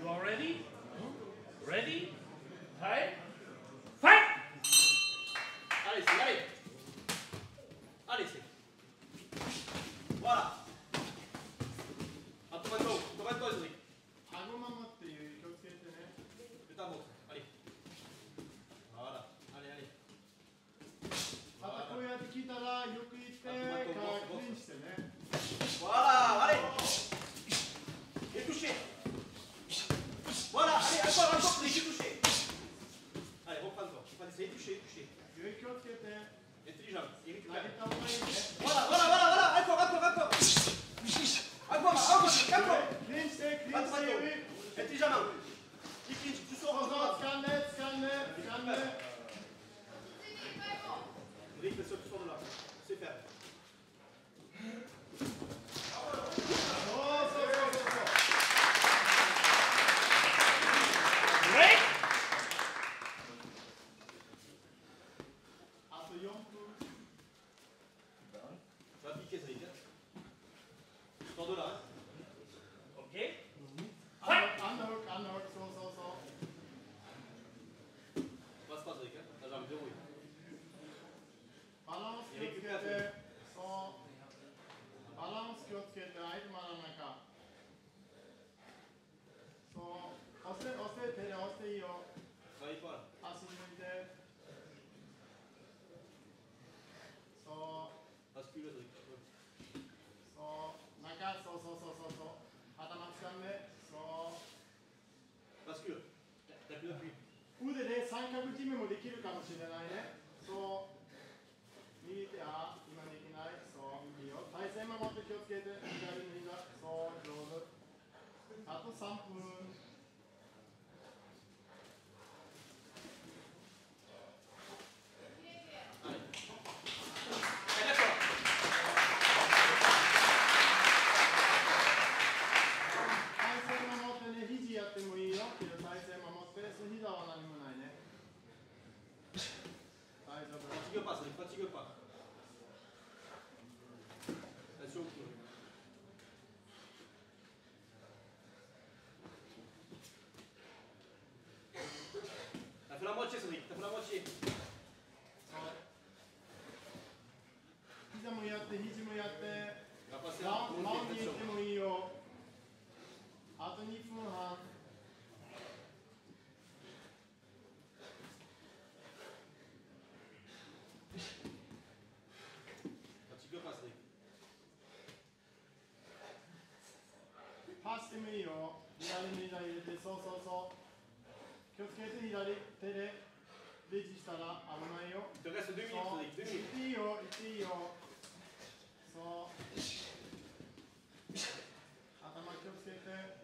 all ready? Ready? Time? Fight! Allez, allez. Allez, c'est. Voilà. Attomato, attomato, Cédric. De ta montre. Allez. Voilà. Allez, allez. Voilà, allez. Et touché. Voilà, allez, encore, Cédric, touché. Allez, reprends-toi. Essayez de toucher, toucher. Intelligent. Voilà, encore. Intelligemment. Tu sors. Rick, tu sors de là. C'est faire. Break! Tu vas piquer, Cédric. Sors de là. Ok. Fight! Passe pas, Cédric. La jambe verrouille. Travaille pas là. Bascule, Cédric. Bascule. T'as plus d'appui. 腕で三角決めもできるかもしれないね。そう。右手、今できない。そう。いいよ。体勢守って気をつけて。左の膝。そう。上手。あと3分。 Fatigue pas, Cédric, fatigue pas. Attention au cou. T'as fait la moitié, Cédric, t'as fait la moitié. 膝もやって、肘もやって、 On va passer ラ à ウンドに行ってもいいよ。あと2分半。 Fatigue pas, Cédric. パスしてもいいよ。左の膝入れて、そう。気をつけて左手でレジしたら危ないよ。 Il te reste 2 minutes, Cédric, 2 minutes. 行っていいよ、行っていいよ。そう。頭気をつけて。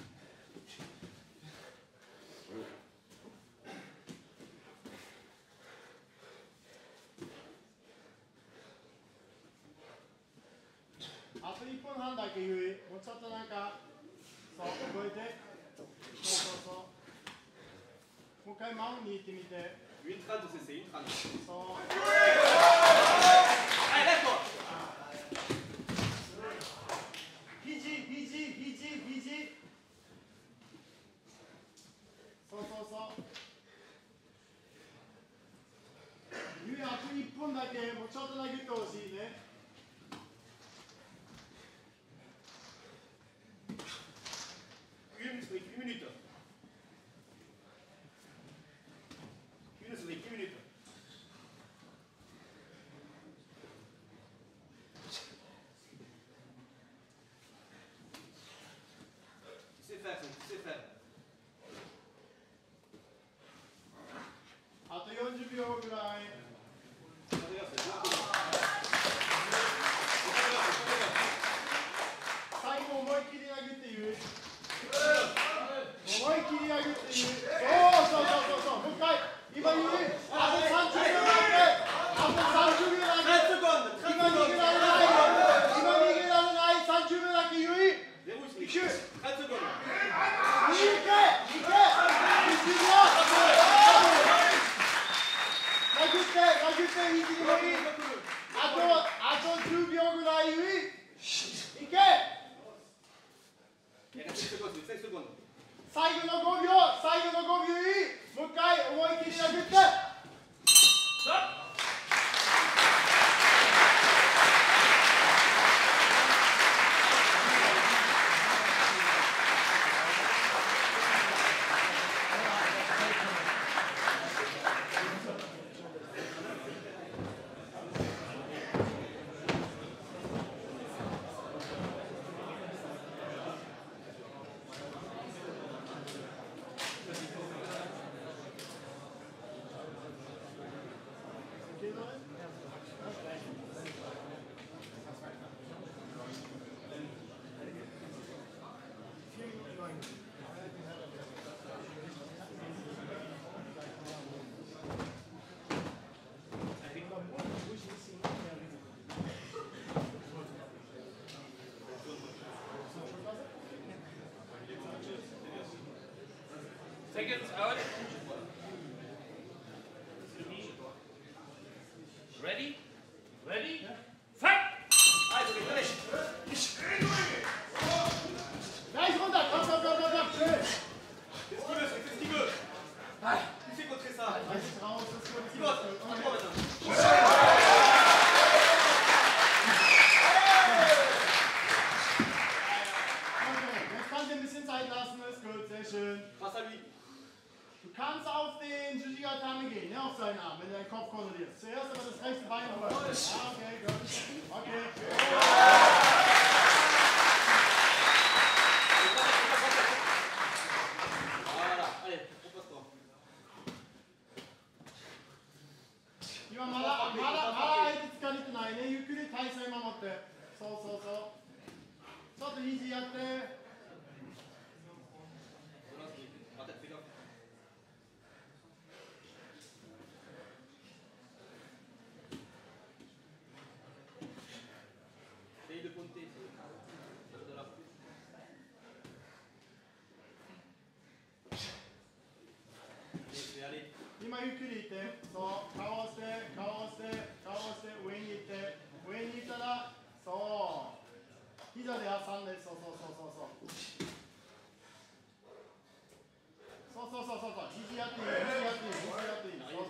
あと1分半だけ言う。もうちょっとなんか、そう、覚えて。そう。もう一回マウンに行ってみて。 1,30, c'est 1,30. そう。 Allez, lève-toi. 肘。そう。ゆい、あと1分だけ、もうちょっとだけ言ってほしいね。 1 minute, Cédric, 1 minute. 1 minute, Cédric, 1 minute. Tu sais faire, Cédric, tu sais faire. あと40秒ぐらい。 Regarde, c'est bien. 最後思いっきり殴って言う。思いっきり殴って言う。そう。もう一回。今言う。あと30秒だけ。あと30秒だけ。 30 secondes, 30 今逃げ secondes. られない。30秒だけ言う。 Verrouille, Cédric. 行く。 30 secondes. 行け。殴って肘にもいい。あと10秒ぐらい言う。行け。 Il reste 5 secondes, 5 secondes. 最後の5秒、最後の5秒いい。もう一回思い切り殴って。 Seconds out. Ready? Ready? Fight! はい、それ行かない。 ナイスコンタクト。 スキブ、スキブ。はい。結構つけさ。スキブ、 Du kannst auf den Jujigatame gehen, ne, auf seinen Arm, wenn du deinen Kopf kontrollierst. Zuerst aber das rechte Bein hoch. Ah, okay, gut. Okay.今まだ相手疲れてないね。ゆっくり体勢守って。そうそうそう。ちょっとイージーやって。今ゆっくりいって、そう、顔をして、上に行って、上に行ったら、そう、膝で挟んで、そう、肘やっていい、そう。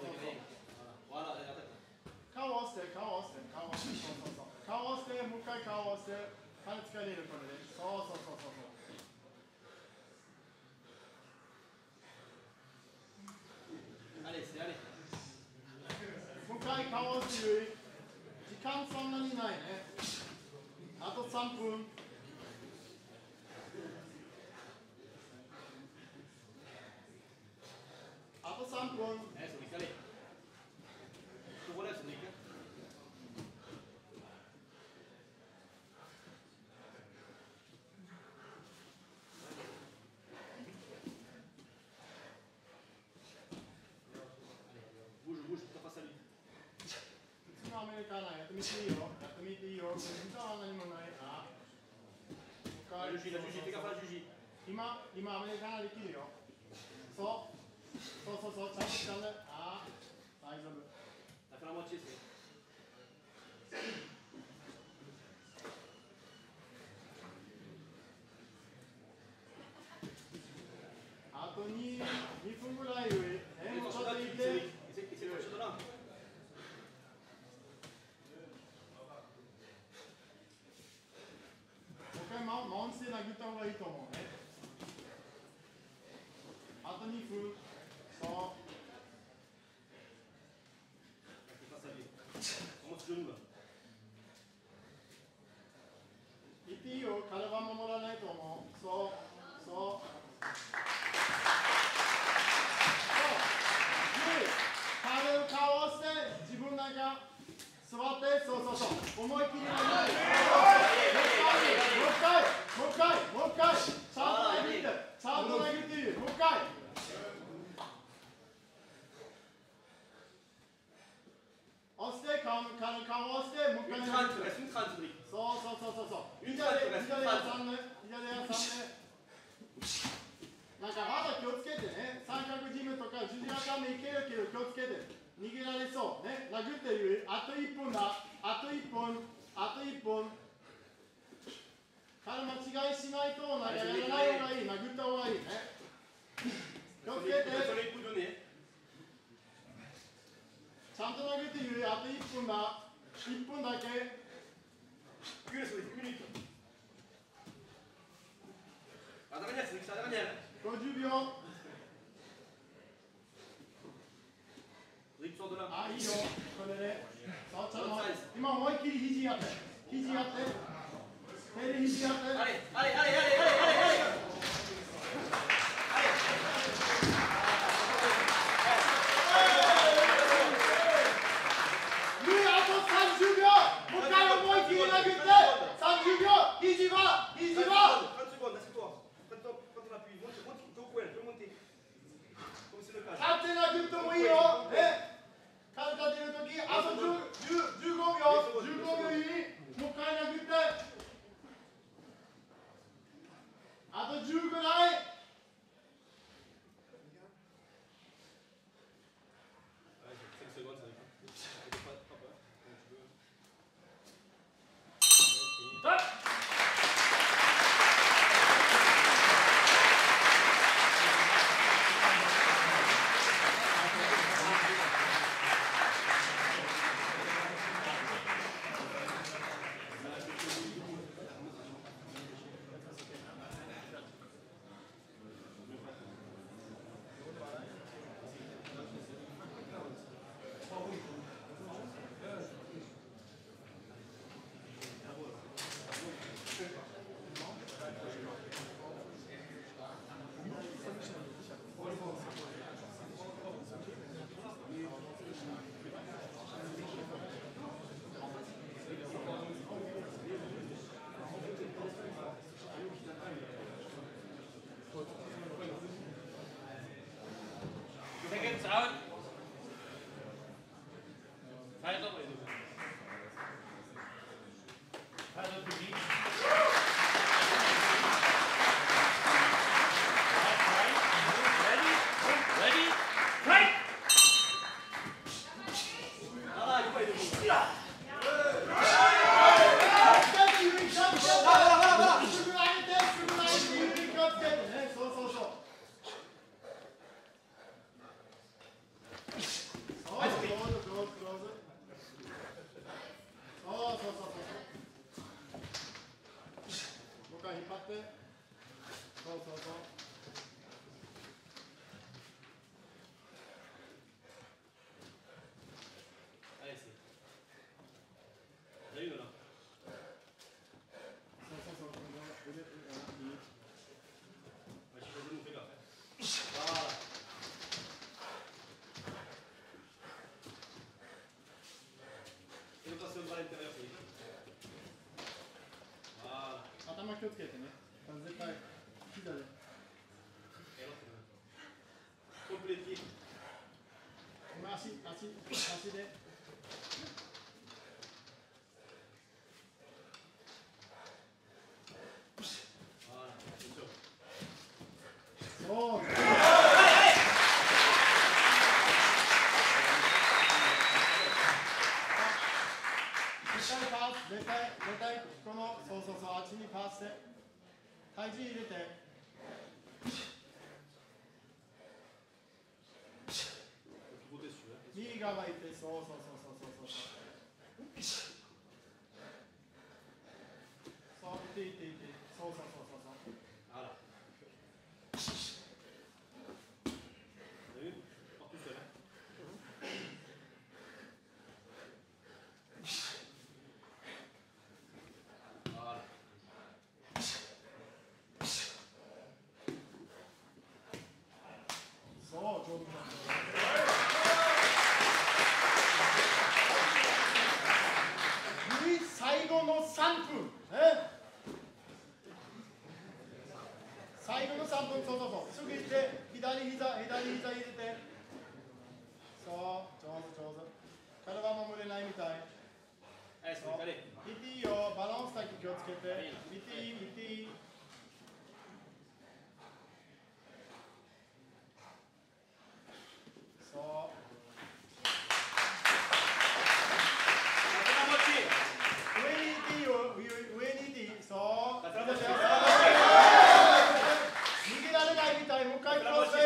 顔をして、顔をして、もう一回顔をして、羽つかれるこれで、そう。もう一回顔をしてる。時間そんなにないね。あと3分。あと3分。アメリカなやってみていいよ。実は何もないな。今アメリカなできるよ。そう、ちゃんと掴んで。ああ、大丈夫。あと2分ぐらい上。もうちょっといて。マウントで殴った方がいいと思うね。あと2分。そう。言っていいよ。体は守らないと思う。そう。体を顔をして自分なんか座って、そう。思い切り殴って。もう一回。ちゃんと殴っている。もう一回。押して、顔を押して、もう一回殴って。そう。膝で挟んで。なんか肌気をつけてね。三角ジムとかジュニアカメいけるけど気をつけて。逃げられそう。ね。殴っている。あと1分だ。あと1分。間違いしないと、やらない方がいい。殴った方がいいね。 気をつけて。 それ一分ね。 ちゃんと投げてゆう。あと1分だ。1分だけ。 1minuto. Vado a vedere, sta a vedere. 50秒。 リップソードラあ、いいよ。これで。そう、ちょっと今思いっきり肘やって。肘やって。手で肘やって。 あれ。 Seconds out. Final. Final to beat. Ready? Fight! 頭気をつけてね。絶対膝で。今足で。そう。絶対このそうあっちにパスして体重入れて右側行ってそういってそう最後の3分最後の3分そうすぐ行って左膝入れてそう上手体守れないみたいいっていいよバランスだけ気をつけていっていいそう逃げられないみたいもう一回クロス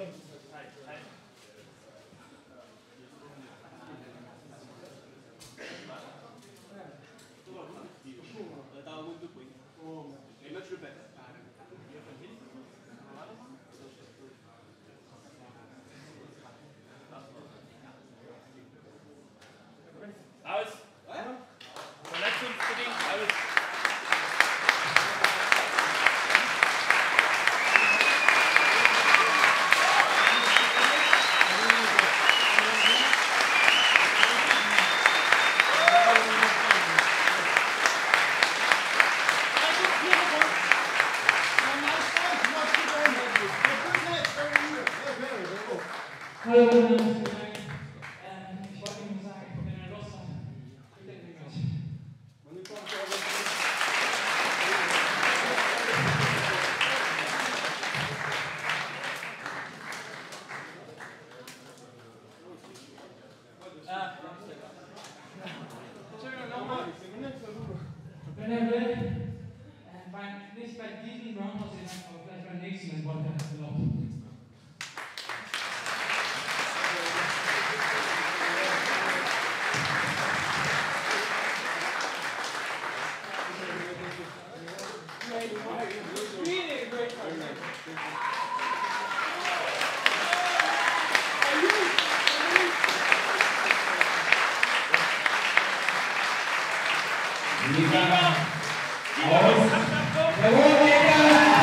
T'as un mot de bruit. Et match le pète. Aus. Verletzungsbedingt aus. Hallo, mein Name ist Frank. Ich wollte Ihnen sagen, wenn er Lust hat, ich denke nicht. Entschuldigung, nochmal. Wenn er will, nicht bei diesem Roundhouse-Event, aber vielleicht beim nächsten, dann wollte er das erlauben. Aus. Jawohl,